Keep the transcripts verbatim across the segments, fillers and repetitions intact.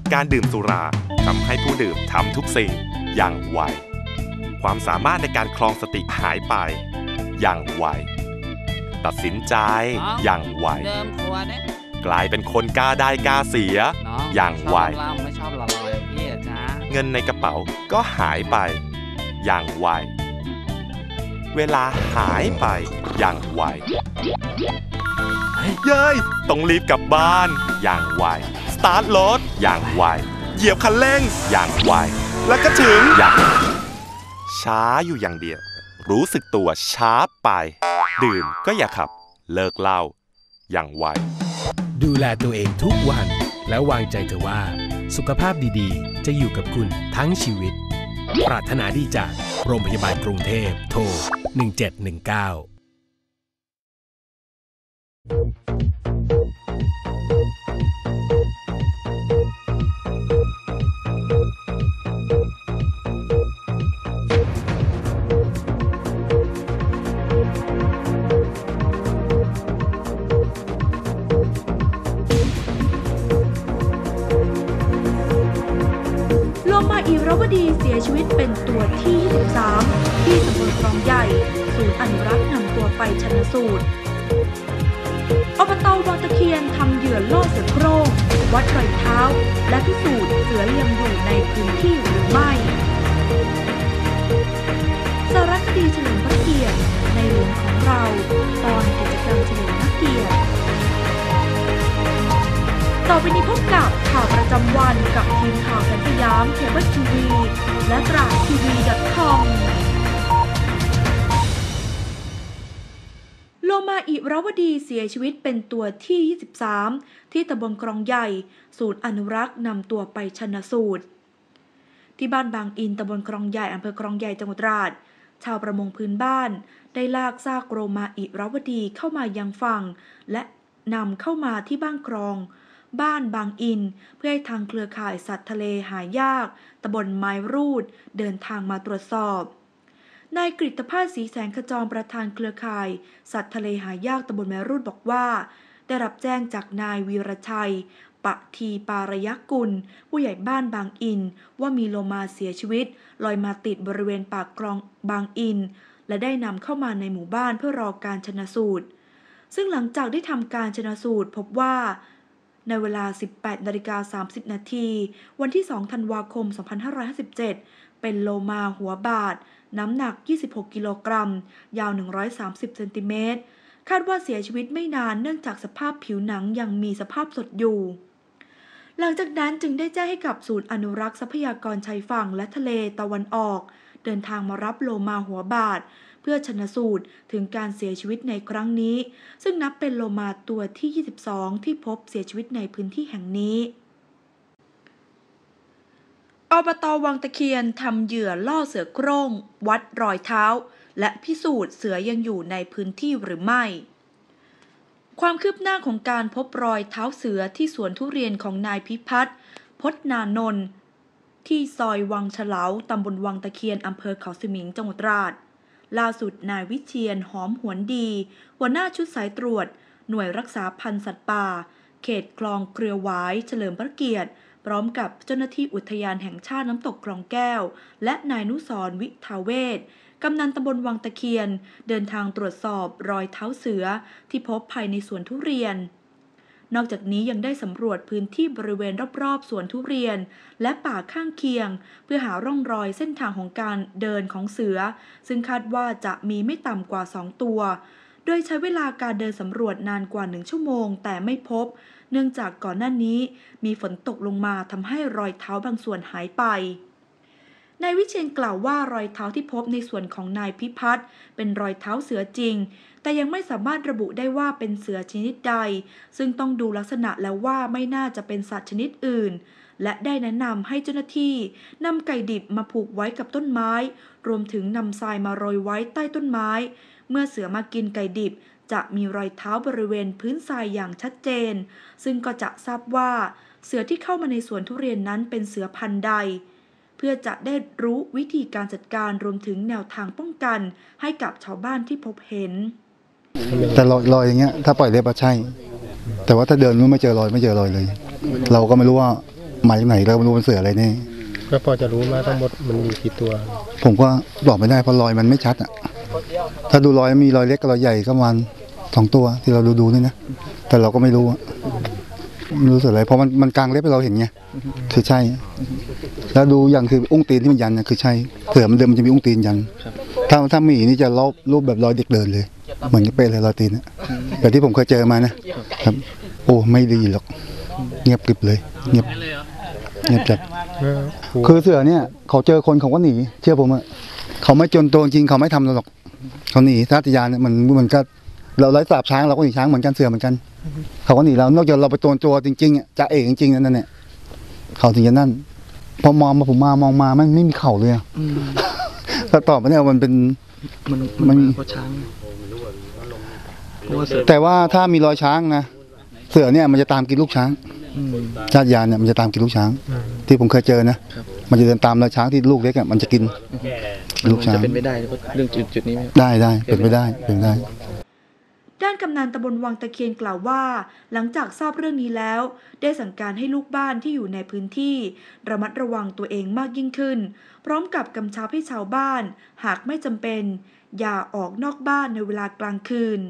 การดื่มสุราทำให้ผู้ดื่มทำทุกสิ่งอย่างไวความสามารถในการครองสติหายไปอย่างไวตัดสินใจอย่างไวกลายเป็นคนกล้าได้กล้าเสียอย่างไวไม่ชอบหล่อๆอย่างพี่จ้าเงินในกระเป๋าก็หายไปอย่างไวเวลาหายไปอย่างไวเย้ยต้องรีบกลับบ้านอย่างไวสตาร์ทรถอย่างไวเหยียบคันเร่งอย่างไวแล้วก็ถึงอย่างช้าอยู่อย่างเดียวรู้สึกตัวช้าไปดื่มก็อย่าขับเลิกเหล้าอย่างไวดูแลตัวเองทุกวันแล้ววางใจเถอะว่าสุขภาพดีๆจะอยู่กับคุณทั้งชีวิตปรารถนาดีจากโรงพยาบาลกรุงเทพโทรหนึ่งเจ็ดหนึ่งเก้าอิรวดีเสียชีวิตเป็นตัวที่ยี่สิบสามที่ตำบลคลองใหญ่ศูนย์อนุรักษ์นำตัวไปชันสูตรอบต.วังตะเคียนทำเหยื่อล่อเสือโคร่งวัดรอยเท้าและพิสูจน์เสือยังอยู่ในพื้นที่หรือไม่สารคดีเฉลิมพระเกียรติในหลวงของเราตอนกิจกรรมเฉลิมพระเกียรติต่อไปนี้พบกับข่าวประจำวันกับทีมข่าวสยามเคเบิลทีวีและตราดทีวี .com โลมาอิรวดีเสียชีวิตเป็นตัวที่ยี่สิบสามที่ตำบลคลองใหญ่ศูนย์อนุรักษ์นำตัวไปชันสูตรที่บ้านบางอินตำบลคลองใหญ่อำเภอคลองใหญ่จังหวัดตราดชาวประมงพื้นบ้านได้ลากซากโลมาอิรวดีเข้ามายังฝั่งและนำเข้ามาที่บ้านคลองบ้านบางอินเพื่อให้ทางเครือข่ายสัตว์ทะเลหายากตำบลไม้รูดเดินทางมาตรวจสอบนายกฤตภาสศรีแสงขจรประธานเครือข่ายสัตว์ทะเลหายากตำบลไม้รูดบอกว่าได้รับแจ้งจากนายวีรชัยปะทีปารยกุลผู้ใหญ่บ้านบางอินว่ามีโลมาเสียชีวิตลอยมาติดบริเวณปากคลองบางอินและได้นำเข้ามาในหมู่บ้านเพื่อรอการชันสูตรซึ่งหลังจากได้ทำการชันสูตรพบว่าในเวลา สิบแปดนาฬิกาสามสิบนาทีวันที่สองธันวาคมสองพันห้าร้อยห้าสิบเจ็ดเป็นโลมาหัวบาดน้ำหนักยี่สิบหกกิโลกรัมยาวหนึ่งร้อยสามสิบเซนติเมตรคาดว่าเสียชีวิตไม่นานเนื่องจากสภาพผิวหนังยังมีสภาพสดอยู่หลังจากนั้นจึงได้แจ้งให้กับศูนย์อนุรักษ์ทรัพยากรชายฝั่งและทะเลตะวันออกเดินทางมารับโลมาหัวบาดเพื่อชันสูตรถึงการเสียชีวิตในครั้งนี้ซึ่งนับเป็นโลมาตัวที่ยี่สิบสองที่พบเสียชีวิตในพื้นที่แห่งนี้อบต.วังตะเคียนทำเหยื่อล่อเสือโคร่งวัดรอยเท้าและพิสูจน์เสือยังอยู่ในพื้นที่หรือไม่ความคืบหน้าของการพบรอยเท้าเสือที่สวนทุเรียนของนายพิพัฒน์พจนานนท์ที่ซอยวังเฉลาตำบลวังตะเคียนอำเภอเขาสมิงจังหวัดตราดล่าสุดนายวิเชียรหอมหวนดีหัวหน้าชุดสายตรวจหน่วยรักษาพันธุ์สัตว์ป่าเขตคลองเครือหวายเฉลิมพระเกียรติพร้อมกับเจ้าหน้าที่อุทยานแห่งชาติน้ำตกคลองแก้วและนายนุสรณ์วิทาเวศกำนันตำบลวังตะเคียนเดินทางตรวจสอบรอยเท้าเสือที่พบภายในสวนทุเรียนนอกจากนี้ยังได้สำรวจพื้นที่บริเวณรอบๆสวนทุเรียนและป่าข้างเคียงเพื่อหาร่องรอยเส้นทางของการเดินของเสือซึ่งคาดว่าจะมีไม่ต่ำกว่าสองตัวโดยใช้เวลาการเดินสำรวจนานกว่าหนึ่งชั่วโมงแต่ไม่พบเนื่องจากก่อนหน้านี้มีฝนตกลงมาทำให้รอยเท้าบางส่วนหายไปนายวิเชียรกล่าวว่ารอยเท้าที่พบในส่วนของนายพิพัฒน์เป็นรอยเท้าเสือจริงแต่ยังไม่สามารถระบุได้ว่าเป็นเสือชนิดใดซึ่งต้องดูลักษณะแล้วว่าไม่น่าจะเป็นสัตว์ชนิดอื่นและได้แนะนำให้เจ้าหน้าที่นำไก่ดิบมาผูกไว้กับต้นไม้รวมถึงนำทรายมาโรยไว้ใต้ต้นไม้เมื่อเสือมากินไก่ดิบจะมีรอยเท้าบริเวณพื้นทรายอย่างชัดเจนซึ่งก็จะทราบว่าเสือที่เข้ามาในสวนทุเรียนนั้นเป็นเสือพันธุ์ใดเพื่อจะได้รู้วิธีการจัดการรวมถึงแนวทางป้องกันให้กับชาวบ้านที่พบเห็นแต่รอยรอยอย่างเงี้ยถ้าปล่อยเรียบก็ใช่แต่ว่าถ้าเดินนู้นไม่เจอรอยไม่เจอรอยเลยเราก็ไม่รู้ว่ามาจากไหนเราไม่รู้มันเสืออะไรแน่ก็พอจะรู้มาทั้งหมดมันมีกี่ตัวผมก็บอกไม่ได้เพราะรอยมันไม่ชัดอ่ะถ้าดูรอยมีรอยเล็กกับรอยใหญ่ก็ประมาณสองตัวที่เราดูดูนี่นะแต่เราก็ไม่รู้อะไม่รู้เสืออะไรเพราะมันมันกลางเล็บให้เราเห็นไงคือใช่แล้วดูอย่างคืออุ้งตีนที่มันยันนะคือใช่เสือมันเดิมมันจะมีอุ้งตีนยันถ้าถ้าหมีนี่จะลบรูปแบบรอยเด็กเดินเลยเหมือนจะเป็นเลยรอยตีนนะแต่ที่ผมเคยเจอมานะครับโอ้ไม่ดีหรอกเงียบกริบเลยเงียบเงียบจัดคือเสือเนี่ยเขาเจอคนเขาก็หนีเชื่อผมอะเขาไม่จนตัวจริงเขาไม่ทำเราหรอกเขาหนีทัตยานเนี่ยมันมันก็เราไล่สาบช้างเราก็หนีช้างเหมือนกันเสือเหมือนกันเขาก็หนีเรานอกจากเราไปตัวตัวจริงๆอ่ะจะเอกจริงๆนั่นเนี่ยเขาถึงจะนั่นพอมองมาผมมามองมามันไม่มีเข่าเลยถ้าตอบมาเนี่ยมันเป็นมันมันเพราะช้างแต่ว่าถ้ามีรอยช้างนะเสือเนี่ยมันจะตามกินลูกช้างชาติยานเนี่ยมันจะตามกินลูกช้างที่ผมเคยเจอนะมันจะเดินตามรอยช้างที่ลูกเล็กอ่ะมันจะกินลูกช้างจะเป็นไม่ได้เรื่องจุดจุดนี้ได้ได้เป็นไปได้เป็นได้ด้านกำนันตำบลวังตะเคียนกล่าวว่าหลังจากทราบเรื่องนี้แล้วได้สั่งการให้ลูกบ้านที่อยู่ในพื้นที่ระมัดระวังตัวเองมากยิ่งขึ้นพร้อมกับกำชับให้ชาวบ้านหากไม่จำเป็นอย่าออกนอกบ้านในเวลากลางคืน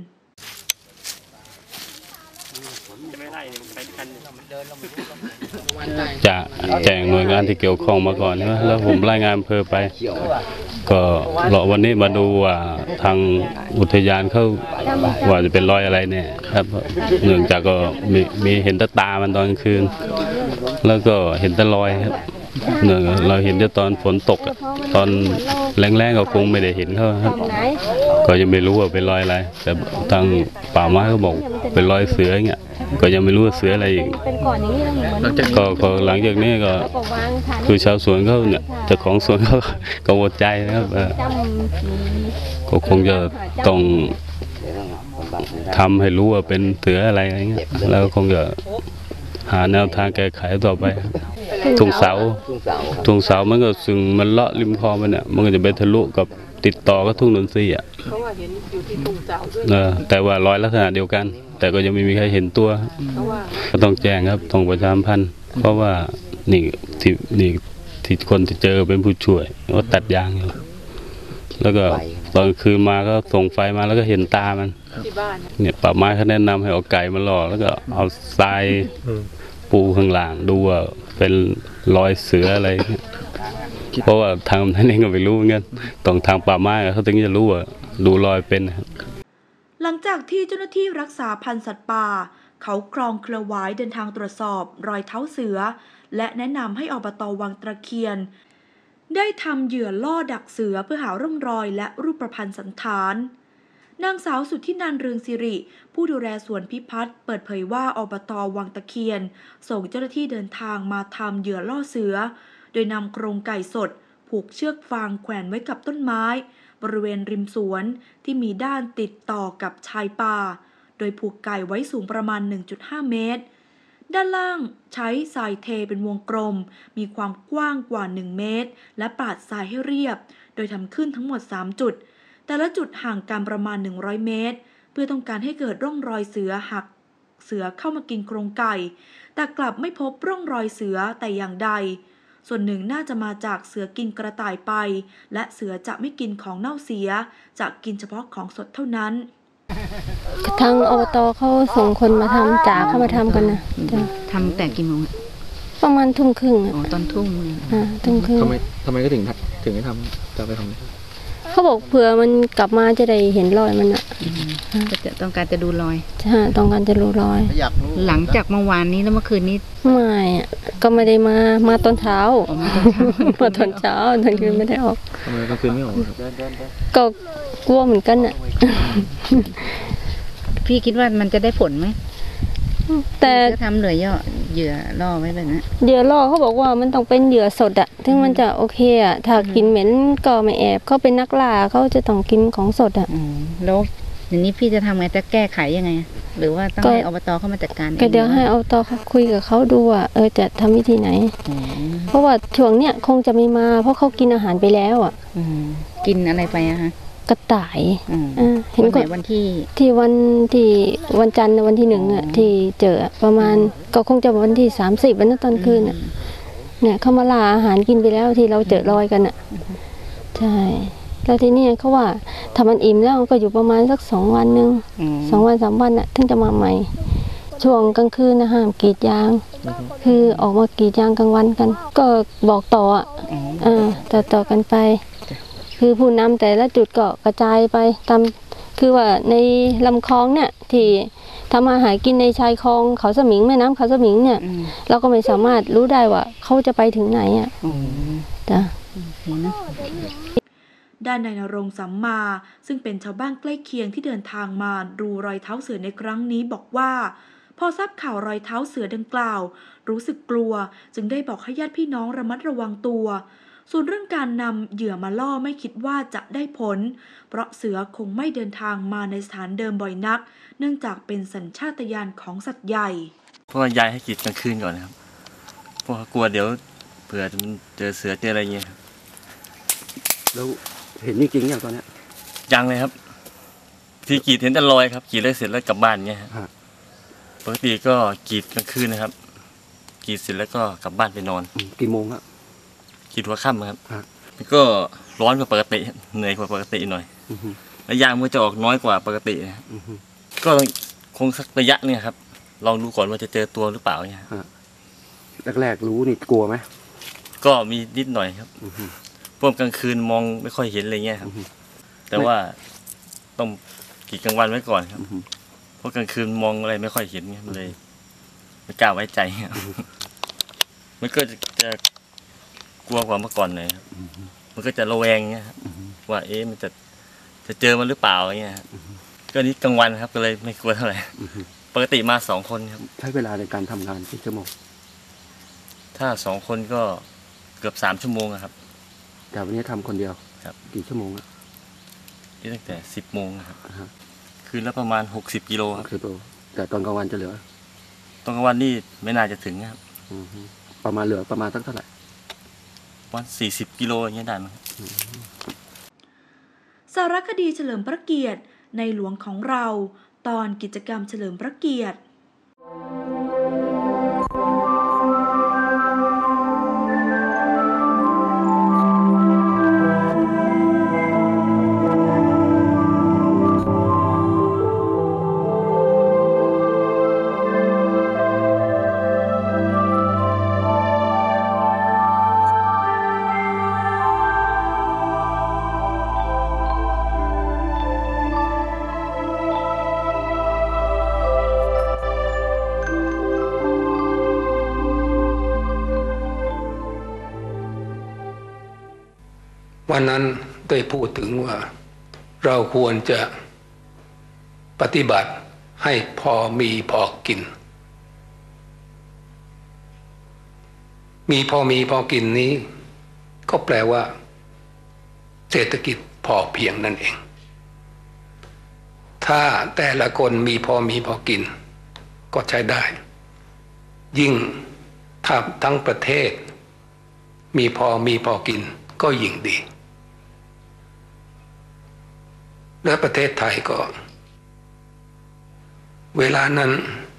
จะแจ้งหน่วยงานที่เกี่ยวข้องมาก่อนนะแล้วผมรายงานอำเภอไปก็รอวันนี้มาดูว่าทางอุทยานเขาว่าจะเป็นรอยอะไรเนี่ยครับเนื่องจากก็มีมีเห็นตาตามันตอนกลางคืนแล้วก็เห็นตะรอยครับเนื่องเราเห็นแต่ตอนฝนตกตอนแรงๆก็คงไม่ได้เห็นเขาครับก็ยังไม่รู้ว่าเป็นรอยอะไรแต่ทางป่าไม้เขาบอกเป็นรอยเสือเงี้ยก็ยังไม่รู้ว่าเสืออะไรอีกก็ก็หลังจากนี้ก็คือชาวสวนเขาเนี่ยเจ้าของสวนเขากังวลใจนะครับก็คงจะต้องทำให้รู้ว่าเป็นเสืออะไรอะไรเงี้ยแล้วคงจะหาแนวทางแก้ไขต่อไปทุ่งเสาทุ่งเสามันก็ซึ่งมันเลาะริมคลองมันเนี่ยมันก็จะไปทะลุกับติดต่อกับทุ่งนนทรีย์อ่ะแต่ว่ารอยลักษณะเดียวกันแต่ก็ยังไม่มีใครเห็นตัวก็ต้องแจ้งครับต้องประชาสัมพันธ์เพราะว่านี่ที่นี่ที่คนที่เจอเป็นผู้ช่วยว่าตัดยางอยู่แล้วก็ตอนคืนมาก็ส่งไฟมาแล้วก็เห็นตามันเนี่ยป่าไม้เขาแนะนำให้เอาไก่มาล่อแล้วก็เอาทรายปูข้างล่างดูว่าเป็นรอยเสืออะไรเพราะว่าทางนั้นเองก็ไม่รู้เหมือนกันต้องทางป่าไม้เขาถึงจะรู้ว่าดูรอยเป็นหลังจากที่เจ้าหน้าที่รักษาพันธุ์สัตว์ป่าเขาคลองเครือหวายเดินทางตรวจสอบรอยเท้าเสือและแนะนำให้อบต.วังตะเคียนได้ทำเหยื่อล่อดักเสือเพื่อหาร่องรอยและรูปประพันธ์สันฐานนางสาวสุทธินันท์เรืองสิริผู้ดูแลสวนพิพัฒน์เปิดเผยว่าอบต.วังตะเคียนส่งเจ้าหน้าที่เดินทางมาทำเหยื่อล่อเสือโดยนำโครงไก่สดผูกเชือกฟางแขวนไว้กับต้นไม้บริเวณริมสวนที่มีด้านติดต่อกับชายป่าโดยผูกไก่ไว้สูงประมาณ หนึ่งจุดห้า เมตรด้านล่างใช้ทรายเทเป็นวงกลมมีความกว้างกว่าหนึ่งเมตรและปาดทรายให้เรียบโดยทำขึ้นทั้งหมดสามจุดแต่ละจุดห่างกันประมาณหนึ่งร้อยเมตรเพื่อต้องการให้เกิดร่องรอยเสือหักเสือเข้ามากินโครงไก่แต่กลับไม่พบร่องรอยเสือแต่อย่างใดส่วนหนึ่งน่าจะมาจากเสือกินกระต่ายไปและเสือจะไม่กินของเน่าเสียจะกินเฉพาะของสดเท่านั้นทางอบต.เขาส่งคนมาทำจ่าเข้ามาทำกันนะทำแต่กี่โมงประมาณทุ่มครึ่งอ๋อตอนทุ่มอ่าทุ่มครึ่งทำไมทำไมก็ถึงถึงให้ทำจะไปทำเขาบอกเผื่อมันกลับมาจะได้เห็นรอยมันอ่ะจะต้องการจะดูรอยใช่ต้องการจะดูรอยหลังจากเมื่อวานนี้แล้วเมื่อคืนนี้ไม่อ่ะก็ไม่ได้มามาตอนเช้ามาตอนเช้าตอนคืนไม่ได้ออกทำไมตอนคืนไม่ออกก็กลัวเหมือนกันอ่ะพี่คิดว่ามันจะได้ผลไหมแต่ทำเหลือเยอะเหยื่อล่อไว้แบบนั้นเหยื่อล่อเขาบอกว่ามันต้องเป็นเหยื่อสดอะถึงมันจะโอเคอะถ้ากินเหม็นก็ไม่แอบเขาเป็นนักล่าเขาจะต้องกินของสดอะแล้วอย่างนี้พี่จะทำไงจะแก้ไขยังไงหรือว่าต้องให้อบต.เข้ามาจัดการก็เดี๋ยวให้อบต.เขาคุยกับเขาดูว่าเออจะทำวิธีไหนเพราะว่าช่วงเนี้ยคงจะไม่มาเพราะเขากินอาหารไปแล้วอะกินอะไรไปอะฮะกระต่ายเห็นก่อนวันที่ที่วันที่วันจันทร์วันที่หนึ่งอ่ะที่เจอประมาณก็คงจะวันที่สามสิบวันนั้นตอนคืนอ่ะเนี่ยเขามาล่าอาหารกินไปแล้วที่เราเจอรอยกันอ่ะใช่แล้วทีนี้เขาว่าถ้ามันอิ่มแล้วก็อยู่ประมาณสักสองวันหนึ่งสองวันสามวันอ่ะถึงจะมาใหม่ช่วงกลางคืนนะห้ามกรีดยางคือออกมากรีดยางกลางวันกัน ก็บอกต่ออ่ะเออต่อต่อกันไปคือผู้นำแต่ละจุดก็กระจายไปตามคือว่าในลำคลองเนี่ยที่ทำมาหากินในชายคลองเขาสมิงแม่น้ำเขาสมิงเนี่ยเราก็ไม่สามารถรู้ได้ว่าเขาจะไปถึงไหนอ่ะจ้ะด้านนายณรงค์สัมมาซึ่งเป็นชาวบ้านใกล้เคียงที่เดินทางมาดูรอยเท้าเสือในครั้งนี้บอกว่าพอทราบข่าวรอยเท้าเสือดังกล่าวรู้สึกกลัวจึงได้บอกให้ญาติพี่น้องระมัดระวังตัวส่วนเรื่องการนำเหยื่อมาล่อไม่คิดว่าจะได้ผลเพราะเสือคงไม่เดินทางมาในสถานเดิมบ่อยนักเนื่องจากเป็นสัญชาตญาณของสัตว์ใหญ่เพราะว่ายายให้กรีดกลางคืนก่อนนะครับเพราะกลัวเดี๋ยวเผื่อมันเจอเสือเจออะไรเงี้ยแล้วเห็นนี่จริงอย่างตอนนี้ยังเลยครับที่กรีดเห็นแต่รอยครับกรีดแล้วเสร็จแล้วกลับบ้านเงี้ยปกติก็กรีดกลางคืนนะครับกรีดเสร็จแล้วก็กลับบ้านไปนอนกี่โมงครับกรีดหัวค่ำครับมันก็ร้อนกว่าปกติเหนื่อยกว่าปกติหน่อยและยางมันจะออกน้อยกว่าปกตินะก็คงสักระยะเนี่ยครับลองดูก่อนว่าจะเจอตัวหรือเปล่าเนี่ยแรกๆรู้นี่กลัวไหมก็มีนิดหน่อยครับพวกกลางคืนมองไม่ค่อยเห็นอะไรเงี้ยครับแต่ว่าต้องกรีดกลางวันไว้ก่อนครับเพราะกลางคืนมองอะไรไม่ค่อยเห็นเงี้ยเลยไม่กล้าไว้ใจมันก็จะจะกลัวกว่าเมื่อก่อนเลยครับมันก็จะระแวงเงี้ยว่าเอ๊ะมันจะจะเจอมันหรือเปล่าเงี้ยก็นี้กลางวันครับก็เลยไม่กลัวเท่าไหร่ปกติมาสองคนครับใช้เวลาในการทำงานกี่ชั่วโมงถ้าสองคนก็เกือบสามชั่วโมงครับแต่วันนี้ทำคนเดียวครับกี่ชั่วโมงนี่ตั้งแต่สิบโมงครับคืนละประมาณหกสิบกิโลครับแต่ตอนกลางวันจะเหลือตอนกลางวันนี่ไม่น่าจะถึงครับประมาณเหลือประมาณสักเท่าไหร่วันสี่สิบกิโลอย่างเงี้ยได้ไหมสารคดีเฉลิมพระเกียรติในหลวงของเราตอนกิจกรรมเฉลิมพระเกียรติวันนั้นได้พูดถึงว่าเราควรจะปฏิบัติให้พอมีพอกินมีพอมีพอกินนี้ก็แปลว่าเศรษฐกิจพอเพียงนั่นเองถ้าแต่ละคนมีพอมีพอกินก็ใช้ได้ยิ่งถ้าทั้งประเทศมีพอมีพอกินก็ยิ่งดีและประเทศไทยก็เวลานั้น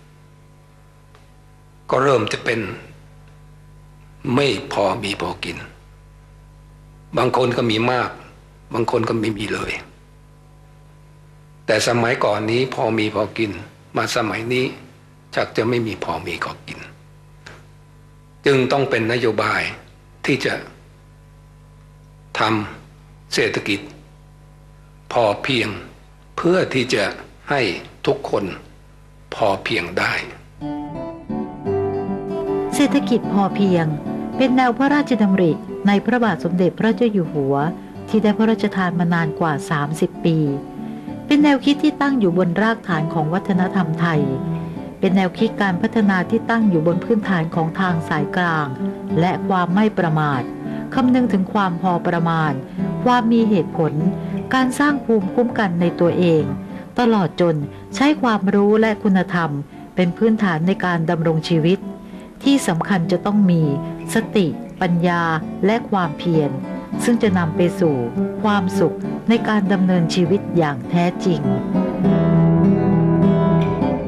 ก็เริ่มจะเป็นไม่พอมีพอกินบางคนก็มีมากบางคนก็ไม่มีเลยแต่สมัยก่อนนี้พอมีพอกินมาสมัยนี้ชักจะไม่มีพอมีพอกินจึงต้องเป็นนโยบายที่จะทำเศรษฐกิจพอเพียงเพื่อที่จะให้ทุกคนพอเพียงได้เศรษฐกิจพอเพียงเป็นแนวพระราชดำริในพระบาทสมเด็จพระเจ้าอยู่หัวที่ได้พระราชทานมานานกว่าสามสิบปีเป็นแนวคิดที่ตั้งอยู่บนรากฐานของวัฒนธรรมไทยเป็นแนวคิดการพัฒนาที่ตั้งอยู่บนพื้นฐานของทางสายกลางและความไม่ประมาทคำนึงถึงความพอประมาณความมีเหตุผลการสร้างภูมิคุ้มกันในตัวเองตลอดจนใช้ความรู้และคุณธรรมเป็นพื้นฐานในการดำรงชีวิตที่สำคัญจะต้องมีสติปัญญาและความเพียรซึ่งจะนำไปสู่ความสุขในการดำเนินชีวิตอย่างแท้จริงปัญ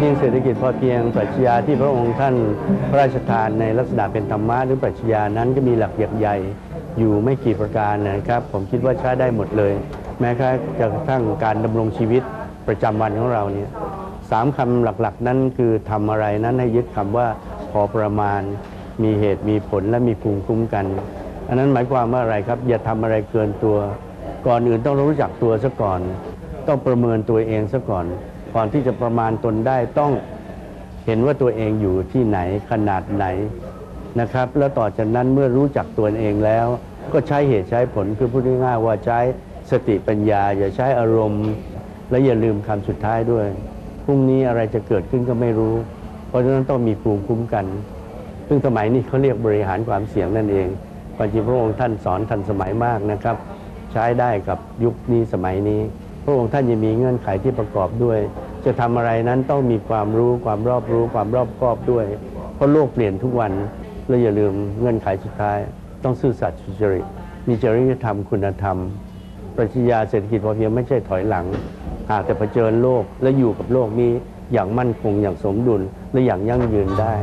พียงเศรษฐกิจพอเพียงปรัชญาที่พระองค์ท่านพระราชทานในลักษณะเป็นธรรมะหรือปรัชญานั้นก็มีหลักใหญ่ๆอยู่ไม่กี่ประการนะครับผมคิดว่าใช้ได้หมดเลยแม้กระทั่งการดำรงชีวิตประจำวันของเราเนี่ยสามคำหลักๆนั้นคือทำอะไรนั้นให้ยึดคำว่าพอประมาณมีเหตุมีผลและมีภูมิคุ้มกันอันนั้นหมายความว่าอะไรครับอย่าทำอะไรเกินตัวก่อนอื่นต้องรู้จักตัวซะก่อนต้องประเมินตัวเองซะก่อนก่อนที่จะประมาณตนได้ต้องเห็นว่าตัวเองอยู่ที่ไหนขนาดไหนนะครับแล้วต่อจากนั้นเมื่อรู้จักตัวเองแล้วก็ใช้เหตุใช้ผลคือพูดง่ายๆว่าใช้สติปัญญาอย่าใช้อารมณ์และอย่าลืมคำสุดท้ายด้วยพรุ่งนี้อะไรจะเกิดขึ้นก็ไม่รู้เพราะฉะนั้นต้องมีภูมิคุ้มกันซึ่งสมัยนี้เขาเรียกบริหารความเสี่ยงนั่นเองความจริงพระองค์ท่านสอนทันสมัยมากนะครับใช้ได้กับยุคนี้สมัยนี้พระองค์ท่านยังมีเงื่อนไขที่ประกอบด้วยจะทำอะไรนั้นต้องมีความรู้ความรอบรู้ความรอบคอบด้วยเพราะโลกเปลี่ยนทุกวันและอย่าลืมเงื่อนไขสุดท้ายต้องซื่อสัตย์สุจริตมีจริยธรรมคุณธรรมปรัชญาเศรษฐกิจพอเพียงไม่ใช่ถอยหลังหากแต่เผชิญโลกและอยู่กับโลกนี้อย่างมั่นคงอย่างสมดุลและอย่างยั่งยืนได้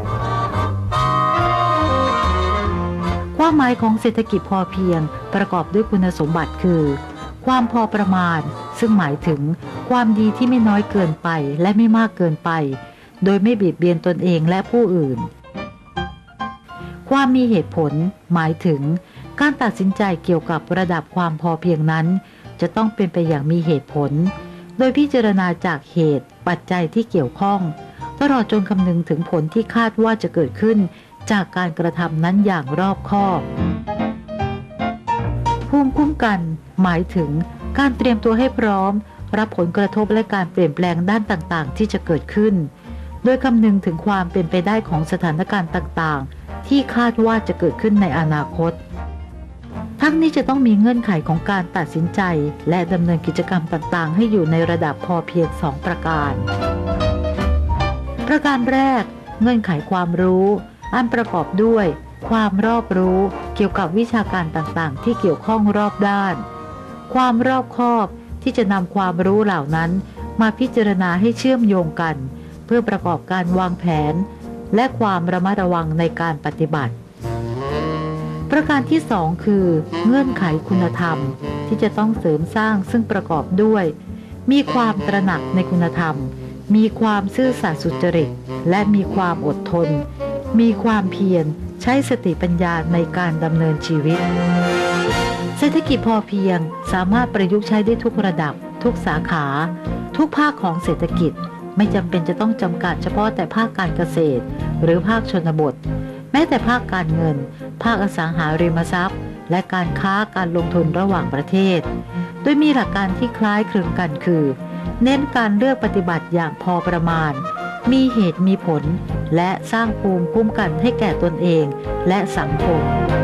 ความหมายของเศรษฐกิจพอเพียงประกอบด้วยคุณสมบัติคือความพอประมาณซึ่งหมายถึงความดีที่ไม่น้อยเกินไปและไม่มากเกินไปโดยไม่เบียดเบียนตนเองและผู้อื่นความมีเหตุผลหมายถึงการตัดสินใจเกี่ยวกับระดับความพอเพียงนั้นจะต้องเป็นไปอย่างมีเหตุผลโดยพิจารณาจากเหตุปัจจัยที่เกี่ยวข้องตลอดจนคำนึงถึงผลที่คาดว่าจะเกิดขึ้นจากการกระทำนั้นอย่างรอบคอบภูมิคุ้มกันหมายถึงการเตรียมตัวให้พร้อมรับผลกระทบและการเปลี่ยนแปลงด้านต่างๆที่จะเกิดขึ้นโดยคำนึงถึงความเป็นไปได้ของสถานการณ์ต่างๆที่คาดว่าจะเกิดขึ้นในอนาคตทั้งนี้จะต้องมีเงื่อนไขของการตัดสินใจและดำเนินกิจกรรมต่างๆให้อยู่ในระดับพอเพียงสองประการประการแรกเงื่อนไขความรู้อันประกอบด้วยความรอบรู้เกี่ยวกับวิชาการต่างๆที่เกี่ยวข้องรอบด้านความรอบคอบที่จะนำความรู้เหล่านั้นมาพิจารณาให้เชื่อมโยงกันเพื่อประกอบการวางแผนและความระมัดระวังในการปฏิบัติประการที่สองคือเงื่อนไขคุณธรรมที่จะต้องเสริมสร้างซึ่งประกอบด้วยมีความตระหนักในคุณธรรมมีความซื่อสัตย์สุจริตและมีความอดทนมีความเพียรใช้สติปัญญาในการดำเนินชีวิตเศรษฐกิจพอเพียงสามารถประยุกต์ใช้ได้ทุกระดับทุกสาขาทุกภาคของเศรษฐกิจไม่จำเป็นจะต้องจำกัดเฉพาะแต่ภาคการเกษตรหรือภาคชนบทแม้แต่ภาคการเงินภาคอสังหาริมทรัพย์และการค้าการลงทุนระหว่างประเทศโดยมีหลักการที่คล้ายคลึงกันคือเน้นการเลือกปฏิบัติอย่างพอประมาณมีเหตุมีผลและสร้างภูมิคุ้มกันให้แก่ตนเองและสังคม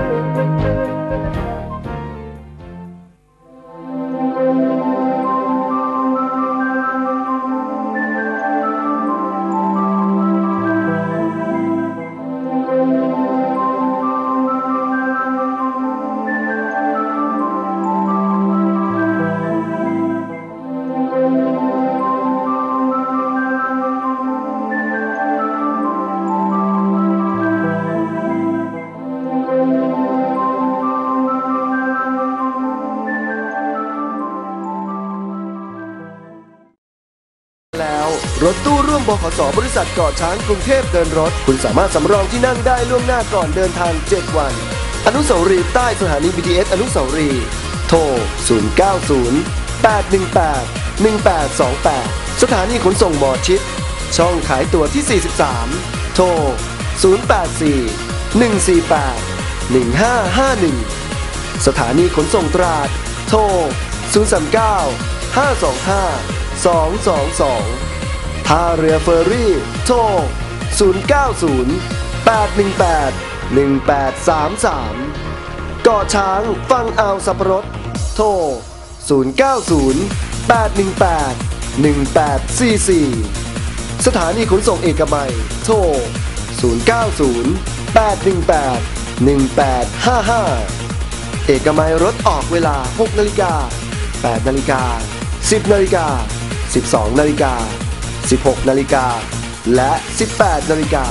รถตู้ร่วมบขส.บริษัทเกาะช้างกรุงเทพเดินรถคุณสามารถสำรองที่นั่งได้ล่วงหน้าก่อนเดินทางเจ็ดวันอนุสาวรีย์ใต้สถานี บี ที เอส อนุสาวรีย์โทรศูนย์ เก้า ศูนย์ แปด หนึ่ง แปด หนึ่ง แปด สอง แปดสถานีขนส่งหมอชิดช่องขายตั๋วที่สี่สิบสามโทรศูนย์ แปด สี่ หนึ่ง สี่ แปด หนึ่ง ห้า ห้า หนึ่งสถานีขนส่งตราดโทรศูนย์ สาม เก้า ห้า สอง ห้า สอง สอง สองท่าเรือเฟอร์รี่โทรศูนย์ เก้า ศูนย์ แปด หนึ่ง แปด หนึ่ง แปด สาม สามเกาะช้างฝั่งอ่าวสับปะรดโทรศูนย์ เก้า ศูนย์ แปด หนึ่ง แปด หนึ่ง แปด สี่ สี่สถานีขนส่งเอกมัยโทรศูนย์ เก้า ศูนย์ แปด หนึ่ง แปด หนึ่ง แปด ห้า ห้าเอกมัยรถออกเวลา หก นาฬิกา แปด นาฬิกา สิบ นาฬิกา สิบสอง นาฬิกาสิบหก นาฬิกาและ สิบแปดนาฬิกา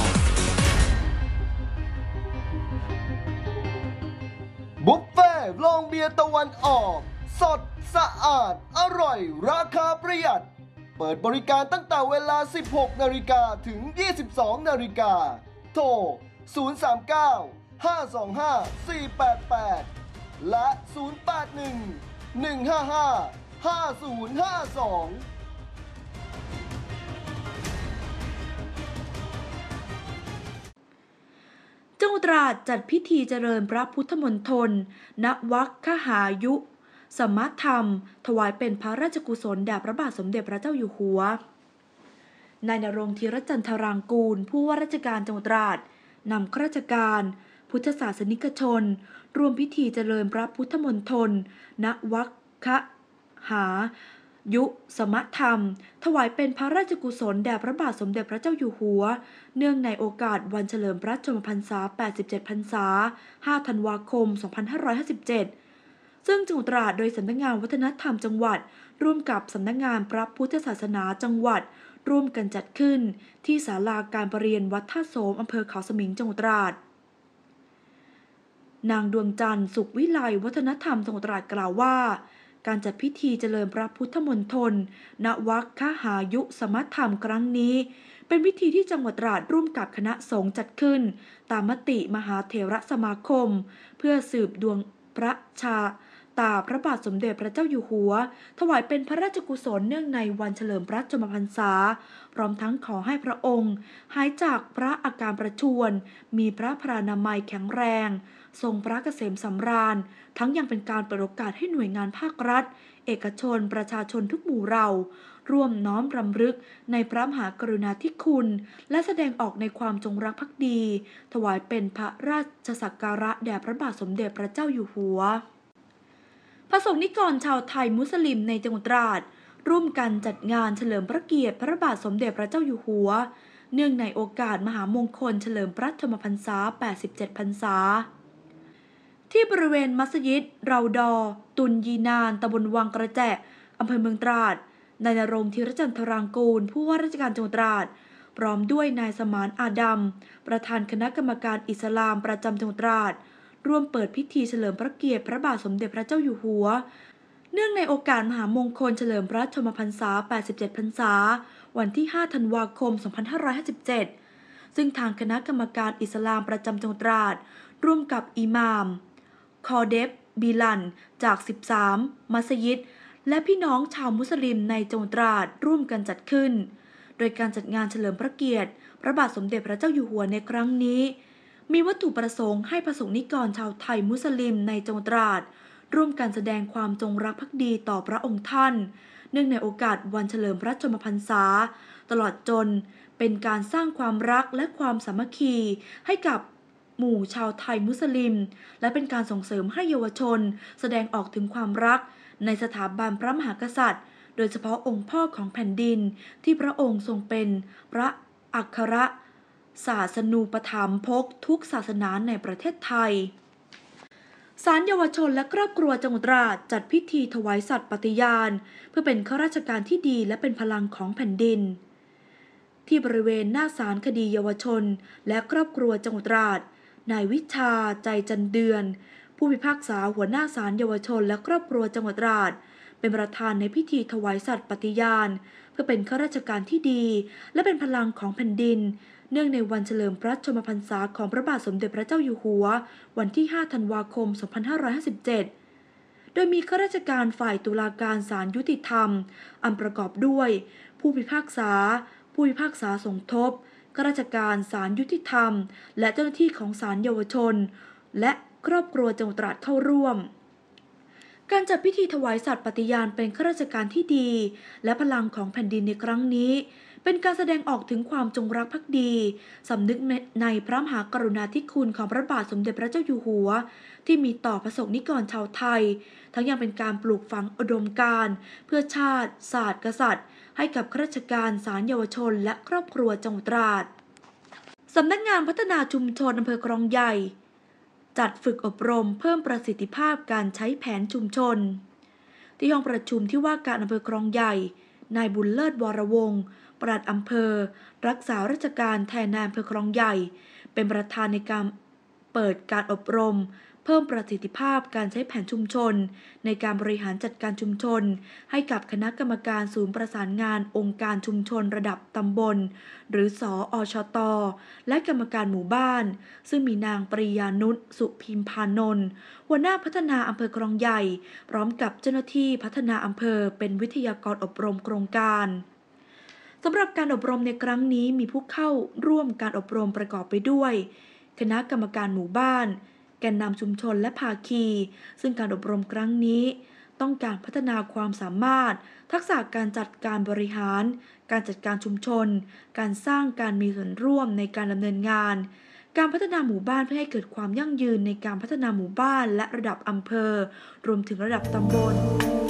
บุฟเฟ่ต์โรงเบียร์ตะวันออกสดสะอาดอร่อยราคาประหยัดเปิดบริการตั้งแต่เวลา สิบหกนาฬิกาถึง ยี่สิบสองนาฬิกาโทร ศูนย์ สาม เก้า ห้า สอง ห้า สี่ แปด แปด และ ศูนย์ แปด หนึ่ง หนึ่ง ห้า ห้า ห้า ศูนย์ ห้า สองจังหวัดตราดจัดพิธีเจริญพระพุทธมณฑลณวัดคหายุสมธรรมถวายเป็นพระราชกุศลแด่พระบาทสมเด็จพระเจ้าอยู่หัวนายณรงค์ธีรจันทรางกูลผู้ว่าราชการจังหวัดตราดนำข้าราชการพุทธศาสนิกชนร่วมพิธีเจริญพระพุทธมณฑลณวัดคหายุสมธรรมถวายเป็นพระราชกุศลแด่พระบาทสมเด็จพระเจ้าอยู่หัวเนื่องในโอกาสวันเฉลิมพระชนมพรรษาแปดสิบเจ็ดพรรษาห้าธันวาคมสองพันห้าร้อยห้าสิบเจ็ดซึ่งจังหวัดตราดโดยสำนักงานวัฒนธรรมจังหวัดร่วมกับสำนักงานพระพุทธศาสนาจังหวัดร่วมกันจัดขึ้นที่ศาลาการประเรียนวัดท่าโสมอำเภอเขาสมิงจังหวัดตราดนางดวงจันทร์สุขวิไลวัฒนธรรมจังหวัดตราดกล่าวว่าการจัดพิธีเจริญพระพุทธมณฑลณวัดคหายุสมธรรมครั้งนี้เป็นพิธีที่จังหวัดตราดร่วมกับคณะสงฆ์จัดขึ้นตามมติมหาเถรสมาคมเพื่อสืบดวงพระชาตาพระบาทสมเด็จพระเจ้าอยู่หัวถวายเป็นพระราชกุศลเนื่องในวันเฉลิมพระชนมพรรษาพร้อมทั้งขอให้พระองค์หายจากพระอาการประชวรมีพระพรานามัยแข็งแรงทรงพระเกษมสำราญทั้งยังเป็นการเปิดโอกาสให้หน่วยงานภาครัฐเอกชนประชาชนทุกหมู่เหล่าร่วมน้อมรำลึกในพระมหากรุณาธิคุณและแสดงออกในความจงรักภักดีถวายเป็นพระราชสักการะแด่พระบาทสมเด็จพระเจ้าอยู่หัวพระสงฆ์นิกรชาวไทยมุสลิมในจังหวัดตราดร่วมกันจัดงานเฉลิมพระเกียรติพระบาทสมเด็จพระเจ้าอยู่หัวเนื่องในโอกาสมหามงคลเฉลิมพระชนมพรรษาแปดสิบเจ็ดพรรษาที่บริเวณมัสยิดเราดอตุนยีนานตำบลวังกระแจอำเภอเมืองตราดนายณรงค์ธีรจันทรางกูลผู้ว่าราชการจังหวัดตราดพร้อมด้วยนายสมานอาดัมประธานคณะกรรมการอิสลามประจำจังหวัดตราดร่วมเปิดพิธีเฉลิมพระเกียรติพระบาทสมเด็จพระเจ้าอยู่หัวเนื่องในโอกาสมหามงคลเฉลิมพระชนมพรรษาแปดสิบเจ็ดพรรษาวันที่ห้าธันวาคมสองพันห้าร้อยห้าสิบเจ็ดซึ่งทางคณะกรรมการอิสลามประจำจังหวัดตราดร่วมกับอิหม่ามคอเดฟบิลันจากสิบสามมัสยิดและพี่น้องชาวมุสลิมในจังหวัดตราดร่วมกันจัดขึ้นโดยการจัดงานเฉลิมพระเกียรติพระบาทสมเด็จพระเจ้าอยู่หัวในครั้งนี้มีวัตถุประสงค์ให้พระสงฆ์นิกรชาวไทยมุสลิมในจังหวัดตราดร่วมกันแสดงความจงรักภักดีต่อพระองค์ท่านเนื่องในโอกาสวันเฉลิมพระชนมพรรษาตลอดจนเป็นการสร้างความรักและความสามัคคีให้กับหมู่ชาวไทยมุสลิมและเป็นการส่งเสริมให้เยาวชนแสดงออกถึงความรักในสถาบันพระมหากษัตริย์โดยเฉพาะองค์พ่อของแผ่นดินที่พระองค์ทรงเป็นพระอัครศาสนูปถัมภกทุกศาสนาในประเทศไทยศาลเยาวชนและครอบครัวจังหวัดตราดจัดพิธีถวายสัตย์ปฏิญาณเพื่อเป็นข้าราชการที่ดีและเป็นพลังของแผ่นดินที่บริเวณหน้าศาลคดีเยาวชนและครอบครัวจังหวัดตราดนายวิชาใจจันเดือนผู้พิพากษาหัวหน้าศาลเยาวชนและครอบครัวจังหวัดตราดเป็นประธานในพิธีถวายสัตย์ปฏิญาณเพื่อเป็นข้าราชการที่ดีและเป็นพลังของแผ่นดินเนื่องในวันเฉลิมพระชนมพรรษาของพระบาทสมเด็จพระเจ้าอยู่หัววันที่ห้าธันวาคมสองพันห้าร้อยห้าสิบเจ็ดโดยมีข้าราชการฝ่ายตุลาการศาลยุติธรรมอันประกอบด้วยผู้พิพากษาผู้พิพากษาสมทบข้าราชการศาลยุติธรรมและเจ้าหน้าที่ของศาลเยาวชนและครอบครัวจังหวัดตราดเข้าร่วมการจัดพิธีถวายสัตย์ปฏิญาณเป็นข้าราชการที่ดีและพลังของแผ่นดินในครั้งนี้เป็นการแสดงออกถึงความจงรักภักดีสำนึกในพระมหากรุณาธิคุณของพระบาทสมเด็จพระเจ้าอยู่หัวที่มีต่อพระสงฆ์นิกรชาวไทยทั้งยังเป็นการปลูกฝังอุดมการณ์เพื่อชาติศาสตร์กษัตริย์ให้กับข้าราชการศาลเยาวชนและครอบครัวจังหวัดตราดสำนักงานพัฒนาชุมชนอำเภอคลองใหญ่จัดฝึกอบรมเพิ่มประสิทธิภาพการใช้แผนชุมชนที่ห้องประชุมที่ว่าการอำเภอคลองใหญ่นายบุญเลิศวรวงศ์ปลัดอำเภอรักษาราชการแทนนายอำเภอคลองใหญ่เป็นประธานในการเปิดการอบรมเพิ่มประสิทธิภาพการใช้แผนชุมชนในการบริหารจัดการชุมชนให้กับคณะกรรมการศูนย์ประสานงานองค์การชุมชนระดับตำบลหรือสอชต.และกรรมการหมู่บ้านซึ่งมีนางปริยานุชสุพิมพานนท์หัวหน้าพัฒนาอำเภอคลองใหญ่พร้อมกับเจ้าหน้าที่พัฒนาอำเภอเป็นวิทยากรอบรมโครงการสำหรับการอบรมในครั้งนี้มีผู้เข้าร่วมการอบรมประกอบไปด้วยคณะกรรมการหมู่บ้านแกนนำชุมชนและภาคีซึ่งการอบรมครั้งนี้ต้องการพัฒนาความสามารถทักษะการจัดการบริหารการจัดการชุมชนการสร้างการมีส่วนร่วมในการดำเนินงานการพัฒนาหมู่บ้านเพื่อให้เกิดความยั่งยืนในการพัฒนาหมู่บ้านและระดับอำเภอรวมถึงระดับตำบล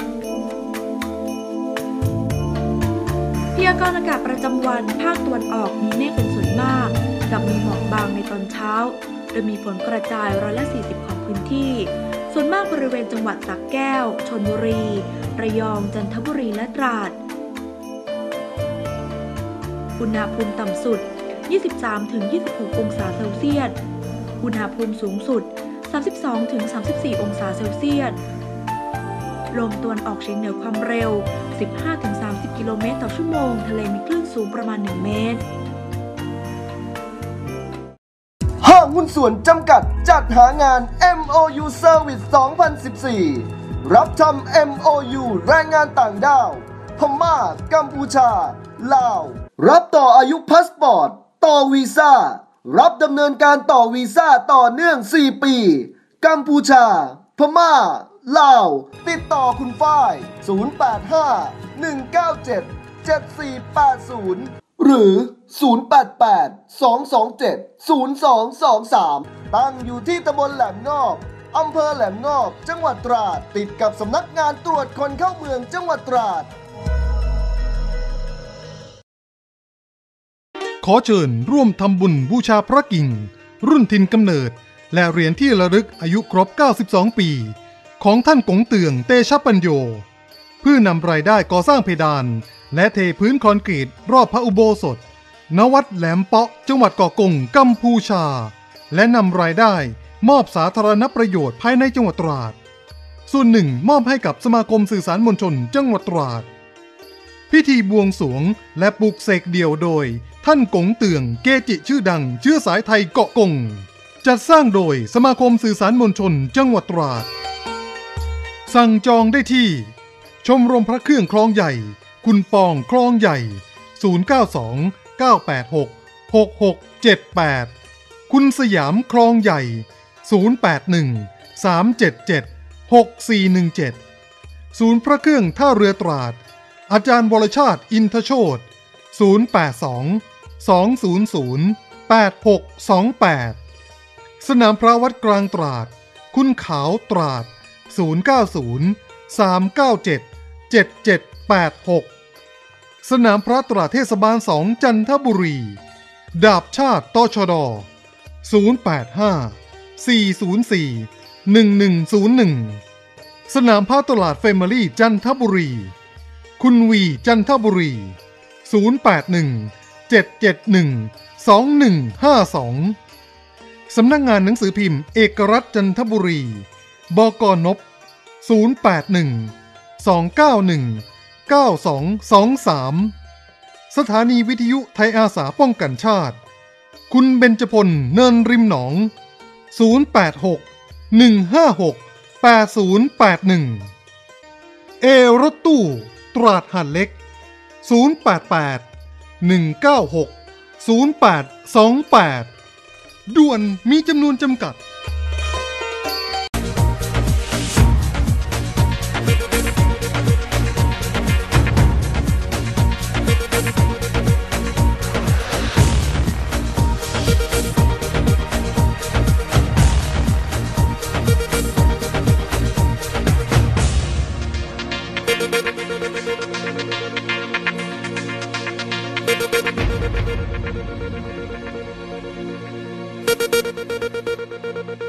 พยากรณ์อากาศประจำวันภาคตะวันออกมีเมฆเป็นส่วนมากกับมีหมอกบางในตอนเช้าโดยมีฝนกระจายร้อยละสี่สิบของพื้นที่ส่วนมากบริเวณจังหวัดสระแก้วชลบุรีระยองจันทบุรีและตราดอุณหภูมิต่ำสุด ยี่สิบสามถึงยี่สิบหก องศาเซลเซียสอุณหภูมิสูงสุด สามสิบสองถึงสามสิบสี่ องศาเซลเซียสลมตะวันออกเฉียงเหนือความเร็ว สิบห้าถึงสามสิบ กิโลเมตรต่อชั่วโมงทะเลมีคลื่นสูงประมาณหนึ่งเมตรห้างหุ้นส่วนจำกัดจัดหางาน เอ็ม โอ ยู Service สองพันสิบสี่ รับทำ เอ็ม โอ ยู แรงงานต่างด้าวพม่ากัมพูชาลาวรับต่ออายุพาสปอร์ตต่อวีซ่ารับดำเนินการต่อวีซ่าต่อเนื่องสี่ปีกัมพูชาพม่าลาวติดต่อคุณฝ้ายศูนย์ แปด ห้า หนึ่ง เก้า เจ็ด เจ็ด สี่ แปด ศูนย์หรือศูนย์ แปด แปด สอง สอง เจ็ด ศูนย์ สอง สอง สามตั้งอยู่ที่ตำบลแหลมงอบอำเภอแหลมงอบจังหวัดตราดติดกับสำนักงานตรวจคนเข้าเมืองจังหวัดตราดขอเชิญร่วมทำบุญบูชาพระกิ่งรุ่นถิ่นกำเนิดและเหรียญที่ระลึกอายุครบเก้าสิบสองปีของท่านกงเตืองเตชะปัญโยเพื่อนำรายได้ก่อสร้างเพดานและเทพื้นคอนกรีตรอบพระอุโบสถณวัดแหลมเปาะจังหวัดเกาะกงกัมพูชาและนำรายได้มอบสาธารณประโยชน์ภายในจังหวัดตราดส่วนหนึ่งมอบให้กับสมาคมสื่อสารมวลชนจังหวัดตราดพิธีบวงสรวงและปลุกเสกเดี่ยวโดยท่านกงเตืองเกจิชื่อดังเชื้อสายไทยเกาะกงจัดสร้างโดยสมาคมสื่อสารมวลชนจังหวัดตราดสั่งจองได้ที่ชมรมพระเครื่องคลองใหญ่คุณปองคลองใหญ่ศูนย์ เก้า สอง เก้า แปด หก หก หก เจ็ด แปดคุณสยามคลองใหญ่ศูนย์ แปด หนึ่ง สาม เจ็ด เจ็ด หก สี่ หนึ่ง เจ็ดศูนย์พระเครื่องท่าเรือตราดอาจารย์วรชาติอินทโชติศูนย์ แปด สอง สอง ศูนย์ ศูนย์ แปด หก สอง แปดสนามพระวัดกลางตราดคุณขาวตราดศูนย์ เก้า ศูนย์ สาม เก้า เจ็ด เจ็ด เจ็ด แปด หกสนามพระตราดเทศบาลสองจันทบุรีดาบชาติตชดศูนย์ แปด ห้า สี่ ศูนย์ สี่ หนึ่ง หนึ่ง ศูนย์ หนึ่งสนามพระตลาดเฟมิลี่จันทบุรีคุณวีจันทบุรีศูนย์ แปด หนึ่ง เจ็ด เจ็ด หนึ่ง สอง หนึ่ง ห้า สองสำนักงานหนังสือพิมพ์เอกรัฐจันทบุรีบก.นพศูนย์ แปด หนึ่ง สอง เก้า หนึ่ง เก้า สอง สอง สามสถานีวิทยุไทยอาสาป้องกันชาติคุณเบญจพลเนินริมหนองศูนย์ แปด หก หนึ่ง ห้า หก แปด ศูนย์ แปด หนึ่งเอรถตู้ตราดหาดเล็กศูนย์ แปด แปด หนึ่ง เก้า หก ศูนย์ แปด สอง แปดด่วนมีจำนวนจำกัด Thank you.